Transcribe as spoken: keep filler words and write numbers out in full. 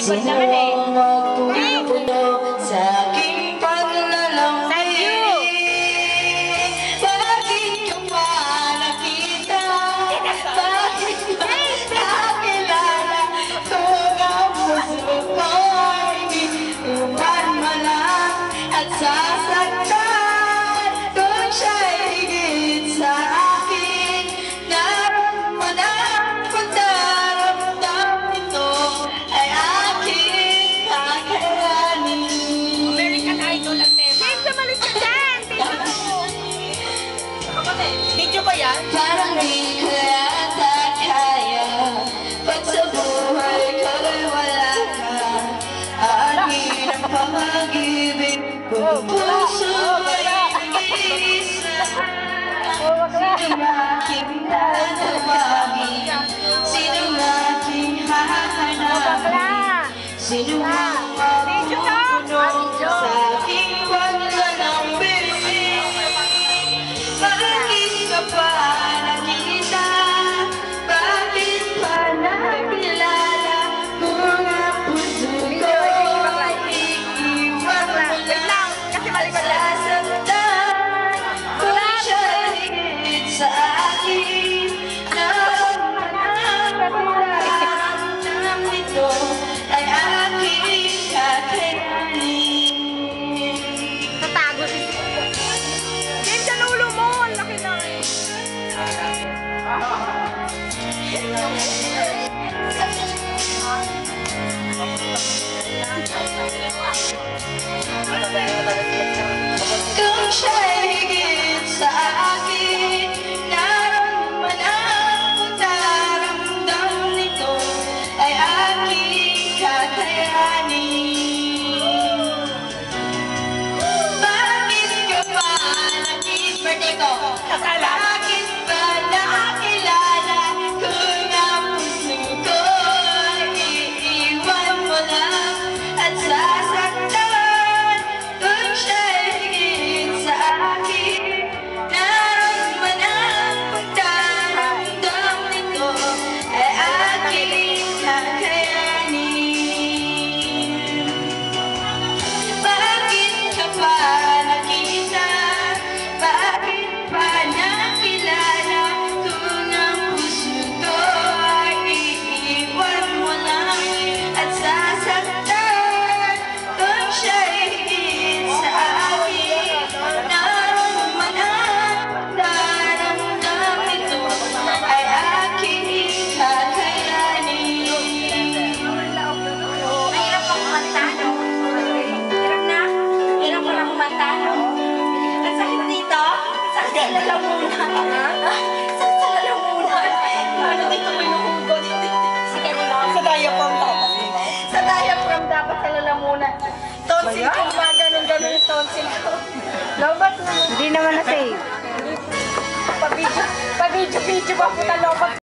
Sino ang magpupuno sa aking paglalambing? Bakit ka pa nakita? Bakit ba nakilala? Kung ang puso ko'y umanmalang at sasaktan, kung siya'y higit sa akin, naramdaman ko daramdam nito ay aking kakayanin. American Idol ang tema. Video, balik ka dyan! Video ba yan? Parang di ko yata kaya pag sa buhay ko'y wala ka. Akin ang pag-ibig kung puso ay nag-iisa. Sinong aking tatawagin? Sinong aking hahanapin? Sinong ang magpupuno sa aking paglalambing? Bakit ka pa nakita? Bakit pa nakilala? Kung ang puso ko'y iiwan mo lang sasaktan, kung siya'y higit sa akin, naramdaman nito ay aking kakayanin. Tatago si Yan dyan ulo mo! Ang laki na eh. Kung siya'y higit sa akin, naramdaman ko daramdam nito ay aking kakayanin. Bakit ka pa nakita? Bakit ba nakilala? Kung ang puso ko'y iiwan mo lang at sasaktan, kung siya'y higit sa akin, naramdaman ko daramdam nito ay aking kakayanin. Bakit ka pa nakita? Bakit pa nakilala? Kung ang puso ko'y iiwan mo lang at sasaktan, kung siya'y higit sa akin, naramdaman daramdam nito ay aking kakayanin. Mahirap pa kumanta, no? Hirap na. Hirap pa lang kumanta, no? Ang sakit dito. Sakit sa lalamunan. Sakit sa lalamunan. Ano dito may nahugot? Sige mo lang. Sa diaphragm dapat. Sa diaphragm dapat sa lalamunan. Tonsil ko ba? Ganun-ganun yung tonsil ko. Lobat na. Hindi naman na-save. Pa-video. Pa-video-video ba po na lobat?